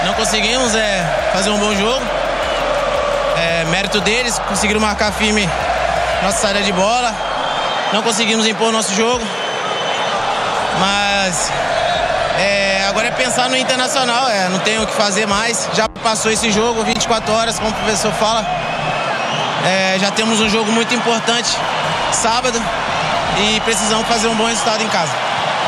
Não conseguimos fazer um bom jogo. Mérito deles, conseguiram marcar firme nossa saída de bola. Não conseguimos impor o nosso jogo. Mas agora é pensar no internacional, não tem o que fazer mais. Já passou esse jogo, 24 horas, como o professor fala. Já temos um jogo muito importante sábado e precisamos fazer um bom resultado em casa.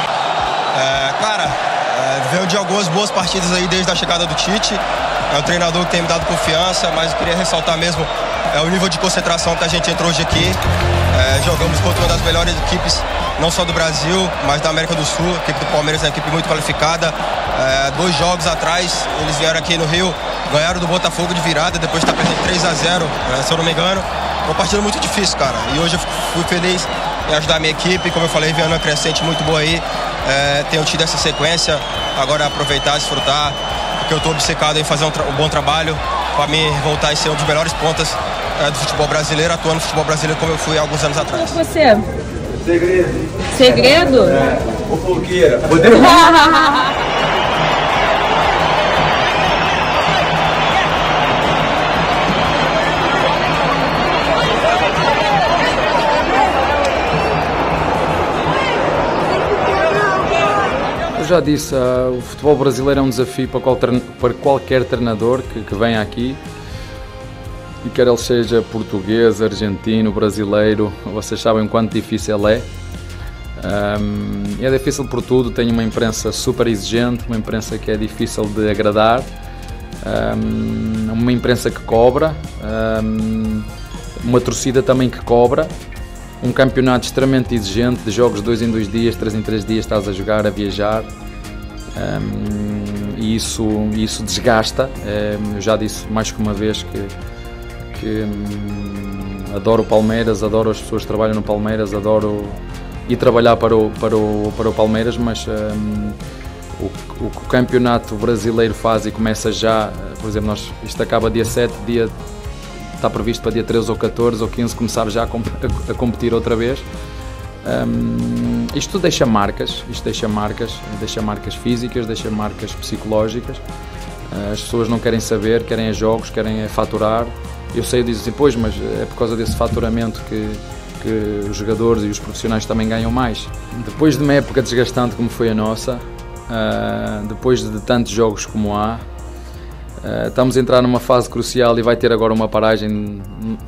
Veio de algumas boas partidas aí desde a chegada do Tite. É um treinador que tem me dado confiança, mas eu queria ressaltar mesmo o nível de concentração que a gente entrou hoje aqui. Jogamos contra uma das melhores equipes, não só do Brasil, mas da América do Sul. A equipe do Palmeiras é uma equipe muito qualificada. 2 jogos atrás, eles vieram aqui no Rio, ganharam do Botafogo de virada, depois está perdendo 3-0, se eu não me engano. Uma partida muito difícil, cara. E hoje eu fui feliz em ajudar a minha equipe. Como eu falei, vem uma crescente muito boa aí. Tenho tido essa sequência, agora aproveitar, desfrutar, porque eu estou obcecado em fazer um bom trabalho para mim voltar a ser um dos melhores pontas do futebol brasileiro, atuando no futebol brasileiro como eu fui há alguns anos atrás. E você? Segredo. Segredo? Fofoqueira. Já disse, o futebol brasileiro é um desafio para qualquer treinador que venha aqui, e quer ele seja português, argentino, brasileiro, vocês sabem o quanto difícil é. É difícil por tudo, tem uma imprensa super exigente, uma imprensa que é difícil de agradar, uma imprensa que cobra, uma torcida também que cobra. Um campeonato extremamente exigente, de jogos 2 em 2 dias, 3 em 3 dias, estás a jogar, a viajar, e isso desgasta. Eu já disse mais que uma vez que adoro o Palmeiras, adoro as pessoas que trabalham no Palmeiras, adoro ir trabalhar para o Palmeiras, mas o que o campeonato brasileiro faz e começa já, por exemplo, isto acaba dia 7, está previsto para dia 13 ou 14 ou 15 começar já a competir outra vez. Isto deixa marcas físicas, deixa marcas psicológicas. As pessoas não querem saber, querem jogos, querem faturar. Eu sei, dizem assim, pois, mas é por causa desse faturamento que os jogadores e os profissionais também ganham mais. Depois de uma época desgastante como foi a nossa, depois de tantos jogos como há, estamos a entrar numa fase crucial e vai ter agora uma paragem.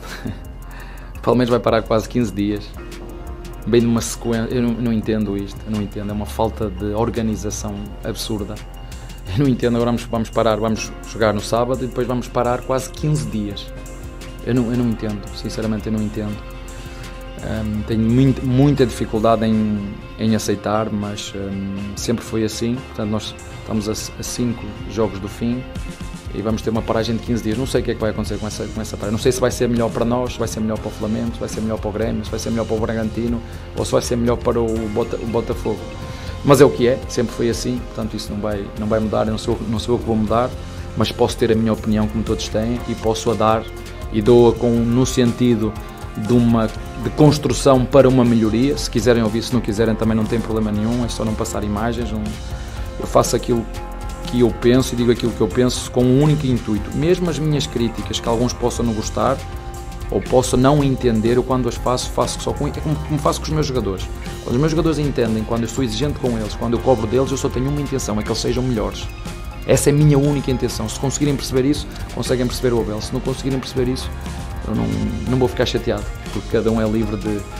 O Palmeiras vai parar quase 15 dias, bem numa sequência. Eu não entendo isto, eu não entendo, é uma falta de organização absurda. Eu não entendo, agora vamos parar, vamos jogar no sábado e depois vamos parar quase 15 dias. Eu não entendo, sinceramente eu não entendo. Tenho muita dificuldade em aceitar, mas sempre foi assim. Portanto, nós estamos a 5 jogos do fim e vamos ter uma paragem de 15 dias. Não sei o que é que vai acontecer com essa paragem. Não sei se vai ser melhor para nós, se vai ser melhor para o Flamengo, se vai ser melhor para o Grêmio, se vai ser melhor para o Bragantino ou se vai ser melhor para o Botafogo. Mas é o que é, sempre foi assim, portanto isso não vai mudar, eu não sou eu que vou mudar, mas posso ter a minha opinião como todos têm e posso a dar e dou-a no sentido de construção para uma melhoria. Se quiserem ouvir, se não quiserem também não tem problema nenhum, é só não passar imagens. Eu faço aquilo que eu penso e digo aquilo que eu penso com um único intuito. Mesmo as minhas críticas, que alguns possam não gostar ou possam não entender, eu quando as faço só com, como faço com os meus jogadores. Quando os meus jogadores entendem, quando eu sou exigente com eles, quando eu cobro deles, eu só tenho uma intenção, é que eles sejam melhores. Essa é a minha única intenção. Se conseguirem perceber isso, conseguem perceber o Abel. Se não conseguirem perceber isso, eu não vou ficar chateado, porque cada um é livre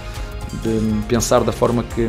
de pensar da forma que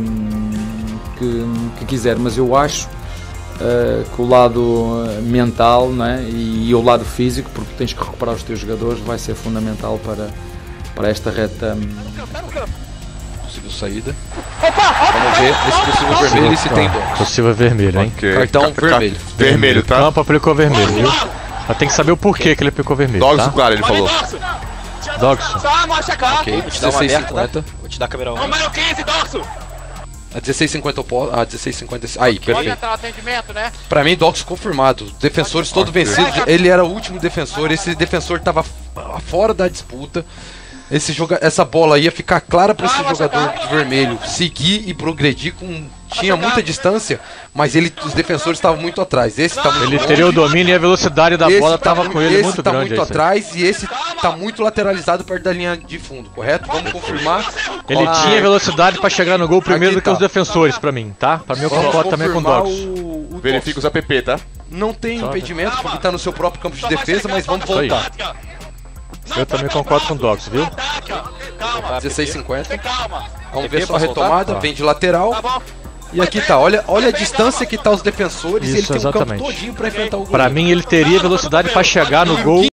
quiser, mas eu acho que o lado mental, não é? E o lado físico, porque tens que recuperar os teus jogadores, vai ser fundamental para esta reta. Possível saída. Vamos ver esse possível vermelho e se tem dogs. Possível vermelho, hein? Okay. Cartão vermelho. Vermelho, tá? Campo aplicou vermelho, viu? Mas tem que saber o porquê que ele aplicou vermelho. Dogs, tá? o cara, ele falou. Dogson. Ok, 16,50. Vou te dar a câmera 1. Número 15, Dogson! A 16,50 a 16,50. Aí, perfeito. Pra mim, Dogson confirmado. Defensores todos vencidos. Ele era o último defensor. Esse defensor tava fora da disputa. Essa bola ia ficar clara para esse jogador de vermelho seguir e progredir com tinha muita distância, mas os defensores estavam muito atrás. Esse tá muito Ele longe. teria o domínio e a velocidade da bola tava com ele muito grande. Esse tá muito atrás e esse tá muito lateralizado perto da linha de fundo, correto? Vamos confirmar. Ele tinha velocidade pra chegar no gol primeiro do que os defensores, pra mim, tá? Pra mim eu concordo também com o Dox. Verifica os app, tá? Não tem impedimento, porque tá no seu próprio campo de defesa, mas vamos voltar. Eu também concordo com o Dox, viu? 16,50. Vamos ver só a retomada, vem de lateral. E aqui tá, olha a distância que tá os defensores. Isso, ele tem um exatamente. campo todinho pra enfrentar o goleiro. Pra mim ele teria velocidade pra chegar no gol